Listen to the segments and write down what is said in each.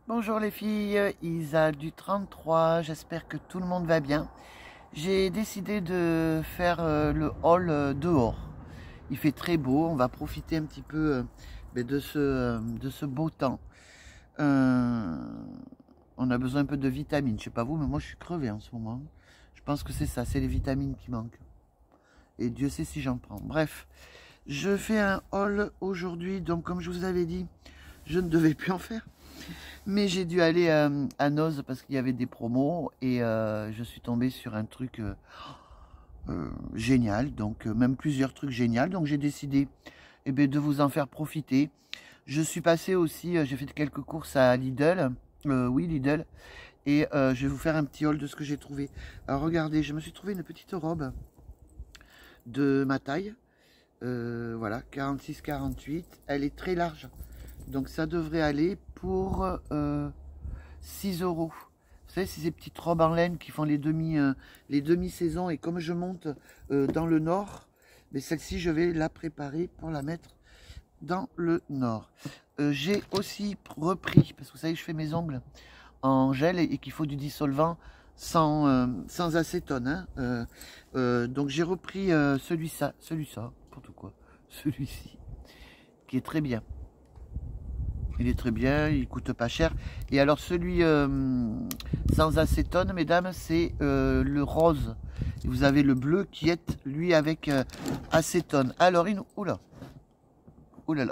Bonjour les filles, Isa du 33, j'espère que tout le monde va bien. J'ai décidé de faire le haul dehors. Il fait très beau, on va profiter un petit peu de ce beau temps. Euh, on a besoin un peu de vitamines, je sais pas vous, mais moi je suis crevée en ce moment. Je pense que c'est ça, c'est les vitamines qui manquent. Et Dieu sait si j'en prends. Bref, je fais un haul aujourd'hui, donc comme je vous avais dit, je ne devais plus en faire. Mais j'ai dû aller à Noz parce qu'il y avait des promos et je suis tombée sur un truc génial, donc même plusieurs trucs géniaux. Donc j'ai décidé de vous en faire profiter. Je suis passée aussi, j'ai fait quelques courses à Lidl, oui Lidl, et je vais vous faire un petit haul de ce que j'ai trouvé. Alors regardez, je me suis trouvé une petite robe de ma taille, voilà, 46-48, elle est très large. Donc ça devrait aller pour 6 euros. Vous savez, c'est ces petites robes en laine qui font les demi-saisons. Et comme je monte dans le nord, mais celle-ci, je vais la préparer pour la mettre dans le nord. J'ai aussi repris, parce que vous savez, je fais mes ongles en gel et qu'il faut du dissolvant sans acétone. Donc j'ai repris celui-ci, n'importe quoi, celui-ci, qui est très bien. Il est très bien, il coûte pas cher. Et alors celui sans acétone, mesdames, c'est le rose. Et vous avez le bleu qui est, lui, avec acétone. Alors, oula, oulala.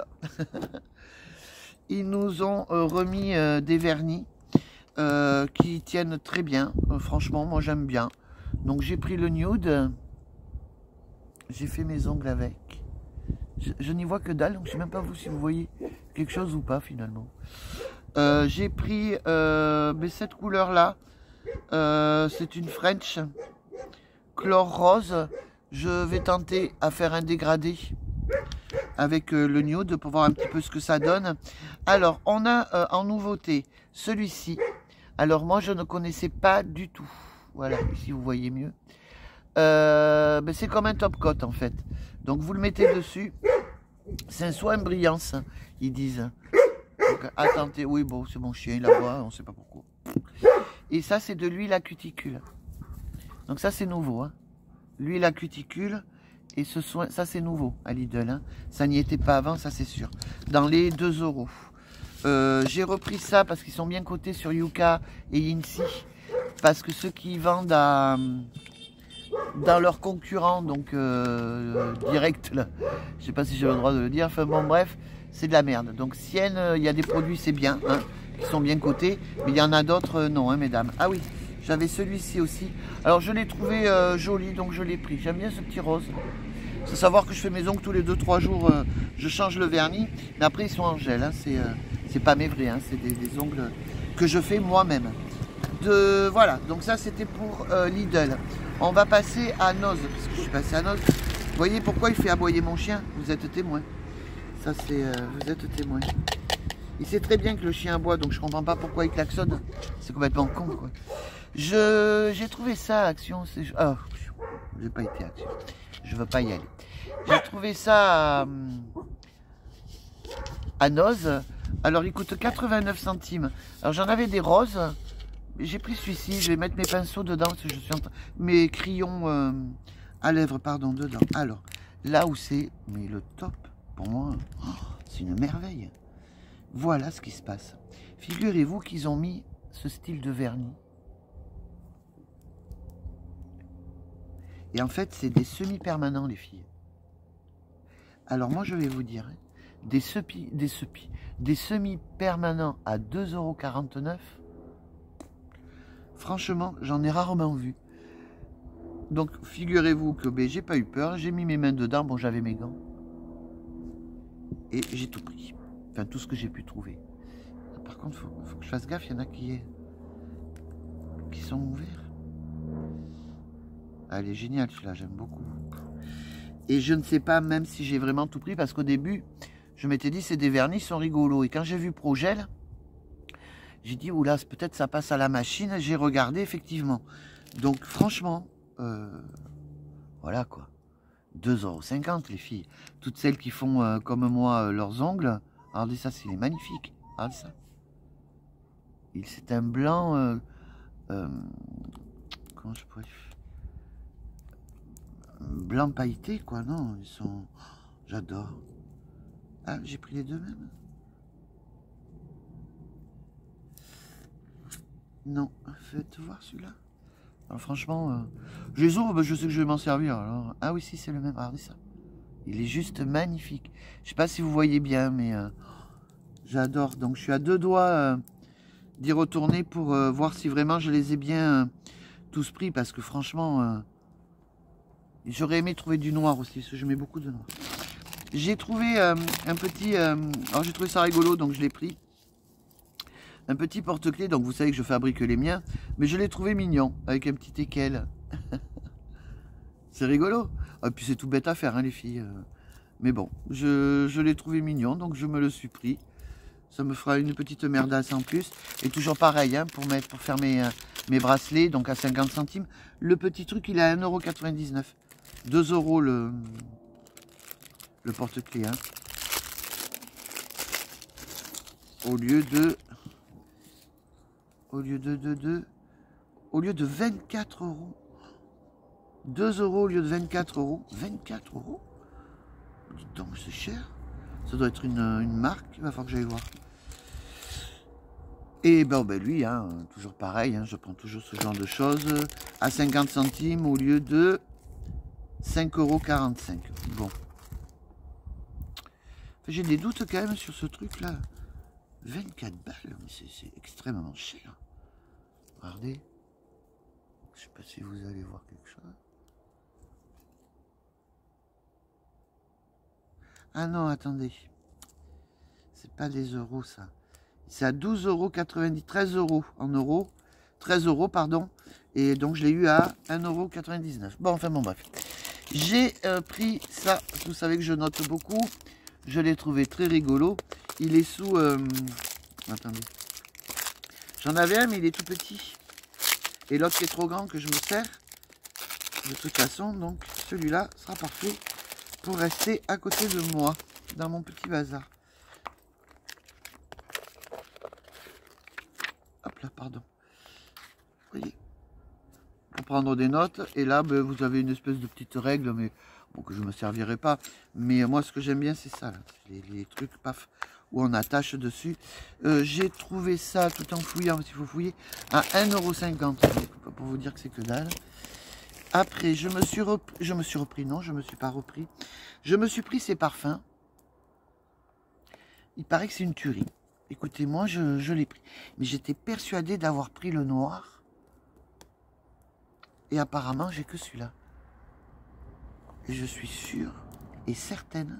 Ils nous ont remis des vernis qui tiennent très bien. Franchement, moi j'aime bien. Donc j'ai pris le nude. J'ai fait mes ongles avec. Je n'y vois que dalle, donc je ne sais même pas vous si vous voyez quelque chose ou pas finalement. J'ai pris cette couleur là, c'est une French Chlore Rose. Je vais tenter à faire un dégradé avec le nude pour voir un petit peu ce que ça donne. Alors on a en nouveauté celui-ci. Alors moi je ne connaissais pas du tout. Voilà, ici vous voyez mieux. C'est comme un top coat en fait. Donc vous le mettez dessus. C'est un soin brillance, ils disent. Donc, attendez, oui bon, c'est mon chien, il aboie, on ne sait pas pourquoi. Et ça c'est de l'huile à cuticule. Donc ça c'est nouveau. Hein. L'huile à cuticule et ce soin, ça c'est nouveau à Lidl. Hein. Ça n'y était pas avant, ça c'est sûr. Dans les 2 euros. J'ai repris ça parce qu'ils sont bien cotés sur Yuka et Yinsi. Parce que ceux qui vendent dans leurs concurrents, donc direct là, je sais pas si j'ai le droit de le dire, enfin bon bref, c'est de la merde. Donc Sienne, il y a des produits c'est bien, hein, qui sont bien cotés, mais il y en a d'autres non, hein, mesdames. Ah oui, j'avais celui-ci aussi. Alors je l'ai trouvé joli, donc je l'ai pris. J'aime bien ce petit rose. Il faut savoir que je fais mes ongles tous les 2-3 jours, je change le vernis, mais après ils sont en gel, hein, c'est pas mes vrais, hein, c'est des ongles que je fais moi-même. Voilà, donc ça c'était pour Lidl. On va passer à Noz, parce que je suis passé à Noz. Vous voyez pourquoi il fait aboyer mon chien? Vous êtes témoin. Ça c'est, vous êtes témoin. Il sait très bien que le chien aboie, donc je comprends pas pourquoi il klaxonne. C'est complètement con quoi. J'ai trouvé ça à Action. Oh, j'ai pas été à Action. Je veux pas y aller. J'ai trouvé ça à Noz. Alors il coûte 89 centimes. Alors j'en avais des roses. J'ai pris celui-ci, je vais mettre mes pinceaux dedans, parce que je suis mes crayons à lèvres, pardon, dedans. Alors, là où c'est, mais le top, pour moi, oh, c'est une merveille. Voilà ce qui se passe. Figurez-vous qu'ils ont mis ce style de vernis. Et en fait, c'est des semi-permanents, les filles. Alors moi, je vais vous dire, des semi-permanents à 2,49 €. Franchement, j'en ai rarement vu. Donc, figurez-vous que j'ai pas eu peur. J'ai mis mes mains dedans. Bon, j'avais mes gants. Et j'ai tout pris. Enfin, tout ce que j'ai pu trouver. Par contre, faut que je fasse gaffe. Il y en a qui sont ouverts. Ah, elle est géniale, celui-là. J'aime beaucoup. Et je ne sais pas même si j'ai vraiment tout pris. Parce qu'au début, je m'étais dit, c'est des vernis, ils sont rigolos. Et quand j'ai vu Progel... J'ai dit, oula, peut-être ça passe à la machine. J'ai regardé, effectivement. Donc, franchement, voilà quoi. 2,50 € les filles. Toutes celles qui font comme moi leurs ongles. Regardez ça, c'est magnifique. Regardez ça. C'est un blanc... comment je pourrais... Blanc pailleté, quoi, non, ils sont... J'adore. Ah, j'ai pris les deux mêmes. Non, faites voir celui-là. Alors franchement, je les ouvre, je sais que je vais m'en servir. Alors... Ah oui, si, c'est le même. Regardez ça. Il est juste magnifique. Je sais pas si vous voyez bien, mais j'adore. Donc je suis à deux doigts d'y retourner pour voir si vraiment je les ai bien tous pris. Parce que franchement, j'aurais aimé trouver du noir aussi, parce que je mets beaucoup de noir. J'ai trouvé un petit... alors j'ai trouvé ça rigolo, donc je l'ai pris. Un petit porte-clés, donc vous savez que je fabrique les miens. Mais je l'ai trouvé mignon, avec un petit équel. C'est rigolo. Et puis c'est tout bête à faire, hein, les filles. Mais bon, je l'ai trouvé mignon, donc je me le suis pris. Ça me fera une petite merdasse en plus. Et toujours pareil, hein, pour faire mes bracelets, donc à 50 centimes. Le petit truc, il est à 1,99 €. 2 € le porte-clés. Hein. Au lieu de 24 €. 2 € au lieu de 24 €. 24 €? Dites donc, c'est cher. Ça doit être une marque. Il va falloir que j'aille voir. Et ben lui, hein, toujours pareil. Hein, je prends toujours ce genre de choses à 50 centimes au lieu de 5,45 €. Bon. J'ai des doutes quand même sur ce truc-là. 24 balles, mais c'est extrêmement cher. Regardez. Je sais pas si vous allez voir quelque chose. Ah non, attendez. C'est pas des euros, ça. C'est à 12,90 €, 13 € en euros. 13 €, pardon. Et donc, je l'ai eu à 1,99 €. Bon, enfin, bon, bref. J'ai pris ça. Vous savez que je note beaucoup. Je l'ai trouvé très rigolo. Il est sous... attendez. J'en avais un, mais il est tout petit. Et l'autre qui est trop grand que je me sers. De toute façon, donc, celui-là sera parfait pour rester à côté de moi, dans mon petit bazar. Hop là, pardon. Vous voyez, pour prendre des notes. Et là, ben, vous avez une espèce de petite règle, mais bon, que je ne me servirai pas. Mais moi, ce que j'aime bien, c'est ça, là. Les trucs, paf, où on attache dessus. J'ai trouvé ça tout en fouillant, s'il faut fouiller, à 1,50 €. Pour vous dire que c'est que dalle. Après, je me suis pris ces parfums. Il paraît que c'est une tuerie. Écoutez, moi, je l'ai pris. Mais j'étais persuadée d'avoir pris le noir. Et apparemment, j'ai que celui-là. Et je suis sûre et certaine.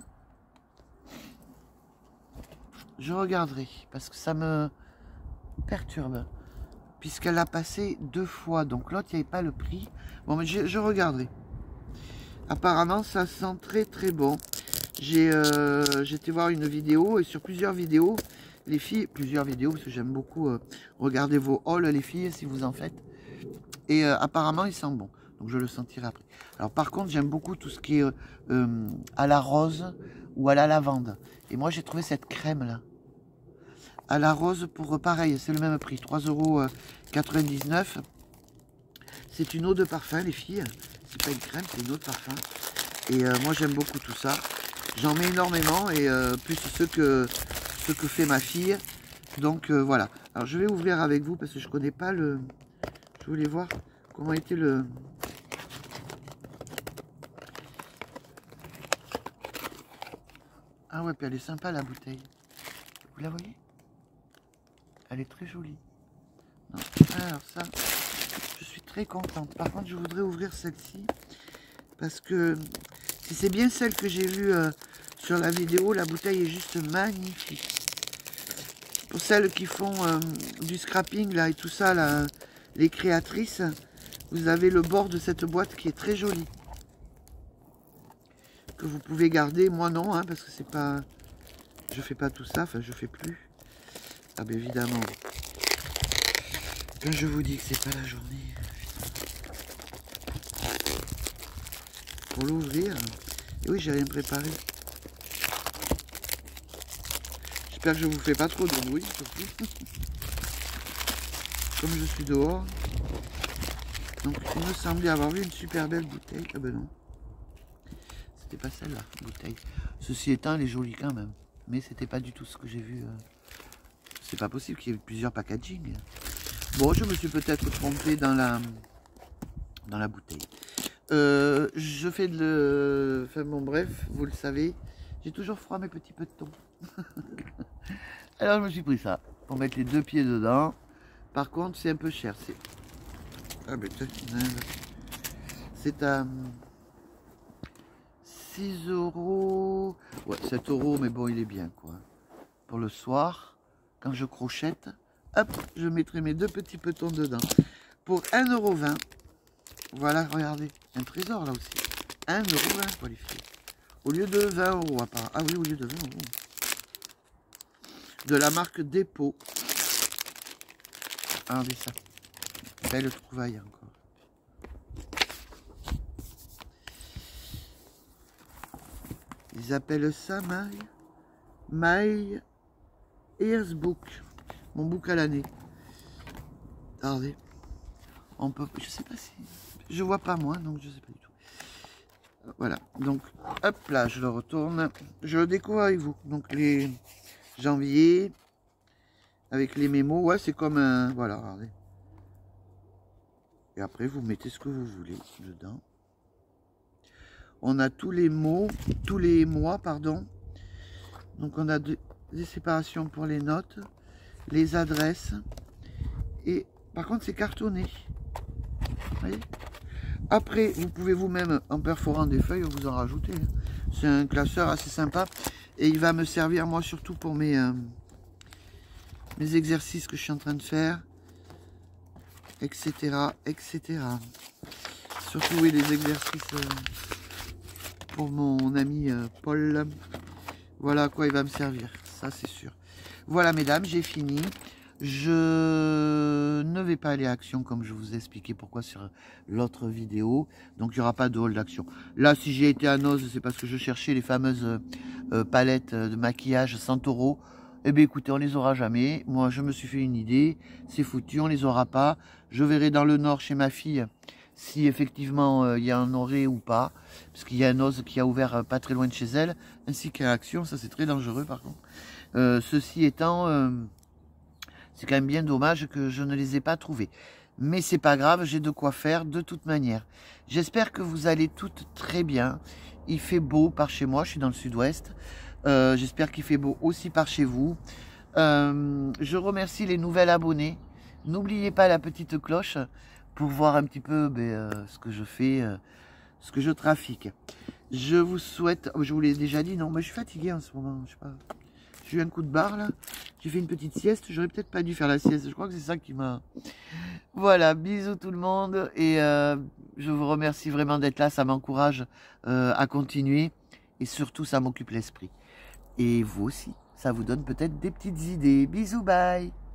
Je regarderai, parce que ça me perturbe. Puisqu'elle a passé 2 fois. Donc l'autre, il n'y avait pas le prix. Bon, mais je regarderai. Apparemment, ça sent très très bon. J'étais voir une vidéo, et sur plusieurs vidéos, les filles, parce que j'aime beaucoup regarder vos hauls, les filles, si vous en faites. Et apparemment, il sent bon. Donc je le sentirai après. Alors par contre, j'aime beaucoup tout ce qui est à la rose ou à la lavande. Et moi, j'ai trouvé cette crème-là. À la rose, pour pareil, c'est le même prix, 3,99 €. C'est une eau de parfum, les filles. C'est pas une crème, c'est une eau de parfum. Et moi, j'aime beaucoup tout ça. J'en mets énormément, et plus ce que fait ma fille. Donc voilà. Alors je vais ouvrir avec vous parce que je connais pas le... Je voulais voir comment était le... Ah ouais, puis elle est sympa la bouteille. Vous la voyez? Elle est très jolie. Non. Alors ça, je suis très contente. Par contre, je voudrais ouvrir celle-ci. Parce que si c'est bien celle que j'ai vue sur la vidéo, la bouteille est juste magnifique. Pour celles qui font du scrapping là et tout ça, là, les créatrices, vous avez le bord de cette boîte qui est très joli. Que vous pouvez garder. Moi non, hein, parce que c'est pas... Je fais pas tout ça, enfin je fais plus. Ah bien évidemment. Quand je vous dis que c'est pas la journée. Pour l'ouvrir. Et oui, j'ai rien préparé. J'espère que je vous fais pas trop de bruit, surtout. comme je suis dehors. Donc il me semblait avoir vu une super belle bouteille. Ah ben non. C'était pas celle-là, bouteille. Ceci étant, elle est jolie quand même. Mais c'était pas du tout ce que j'ai vu. C'est pas possible qu'il y ait plusieurs packaging. Bon, je me suis peut-être trompé dans la bouteille. Je fais enfin bon, bref, vous le savez, j'ai toujours froid mes petits petons. Alors je me suis pris ça pour mettre les 2 pieds dedans. Par contre, c'est un peu cher. Ah ben c'est à 6 €. Ouais, 7 €, mais bon, il est bien quoi. Pour le soir, quand je crochette, hop, je mettrai mes 2 petits petons dedans. Pour 1,20 €. Voilà, regardez, un trésor là aussi. 1,20 € pour les filles. Au lieu de 20 € à part. Ah oui, au lieu de 20 €. De la marque Dépôt. Regardez ça. Belle trouvaille encore. Ils appellent ça My Ears Book. Mon book à l'année. Regardez. On peut. Je sais pas si. Je vois pas moi, donc je sais pas du tout. Voilà. Donc, hop là, je le retourne. Je le découvre avec vous. Donc les janvier. Avec les mémos. Ouais, c'est comme un. Voilà, regardez. Et après, vous mettez ce que vous voulez dedans. On a tous les mots, tous les mois, pardon. Donc on a des séparations pour les notes, les adresses. Et par contre, c'est cartonné. Vous voyez? Après, vous pouvez vous-même, en perforant des feuilles, vous en rajouter. C'est un classeur assez sympa. Et il va me servir, moi, surtout pour mes exercices que je suis en train de faire. Etc. etc. Surtout, oui, les exercices... pour mon ami Paul. Voilà à quoi il va me servir, ça c'est sûr. Voilà mesdames, j'ai fini. Je ne vais pas aller à Action comme je vous ai expliqué pourquoi sur l'autre vidéo. Donc il n'y aura pas de hall d'Action. Là si j'ai été à Noz, c'est parce que je cherchais les fameuses palettes de maquillage 100 €. Eh bien écoutez, on les aura jamais. Moi je me suis fait une idée, c'est foutu, on les aura pas. Je verrai dans le nord chez ma fille si effectivement il y a un oré ou pas, parce qu'il y a un Oz qui a ouvert pas très loin de chez elle, ainsi qu'à Action, ça c'est très dangereux par contre. Ceci étant, c'est quand même bien dommage que je ne les ai pas trouvés. Mais c'est pas grave, j'ai de quoi faire de toute manière. J'espère que vous allez toutes très bien. Il fait beau par chez moi, je suis dans le sud-ouest. J'espère qu'il fait beau aussi par chez vous. Je remercie les nouvelles abonnés. N'oubliez pas la petite cloche pour voir un petit peu ce que je fais, ce que je trafique. Je vous souhaite, je vous l'ai déjà dit, non, mais je suis fatigué en ce moment, je sais pas. J'ai eu un coup de barre là, j'ai fait une petite sieste, j'aurais peut-être pas dû faire la sieste, je crois que c'est ça qui m'a... Voilà, bisous tout le monde, et je vous remercie vraiment d'être là, ça m'encourage à continuer, et surtout ça m'occupe l'esprit. Et vous aussi, ça vous donne peut-être des petites idées. Bisous, bye!